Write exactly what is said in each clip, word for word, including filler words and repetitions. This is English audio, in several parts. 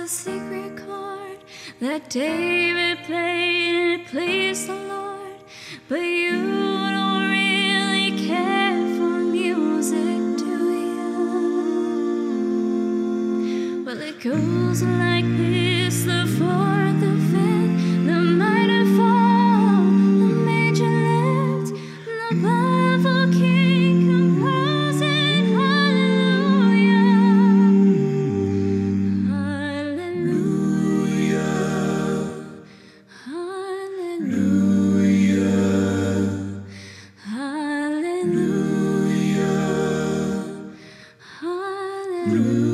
a secret chord that David played and it pleased the Lord. But you don't really care for music, do you? Well, it goes like this: the fourth, the fifth, the minor fall, the major lift, the powerful king composing hallelujah, hallelujah, hallelujah, hallelujah, hallelujah.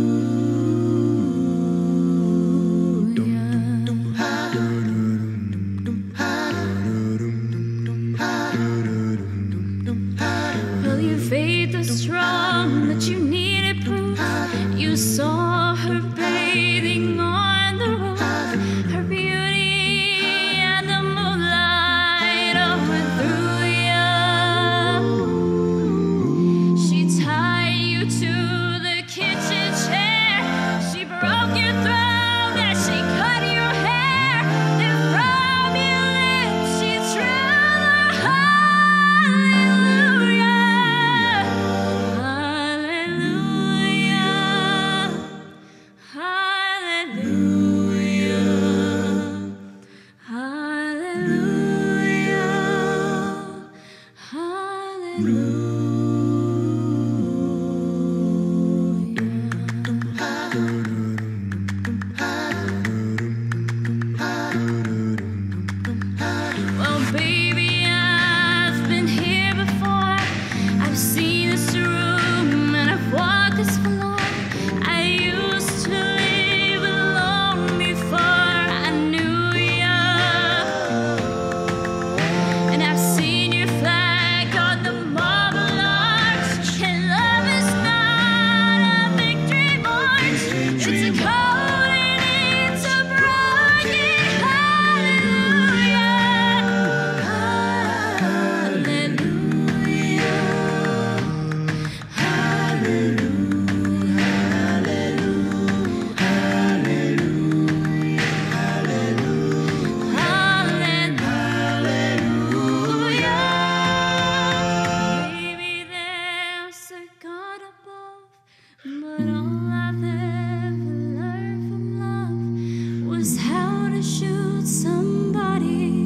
Well, your faith is strong, but you needed proof. You saw her bathing on the roof, her beauty and the moonlight overthrew you. She tied you to the kitchen chair, she broke your throat as she cut your hair. Then from your lips she drew the hallelujah, hallelujah, hallelujah, hallelujah, hallelujah. Well, baby, I've been here before. I've seen this room and I've walked this floor. I used to live alone before I knew you, and I've seen your flag on the marble arch. And love is not a victory march, it's a code and it's a broken hallelujah, hallelujah, hallelujah, hallelujah. Maybe there's a God above, but all I've ever learned from love was how to shoot somebody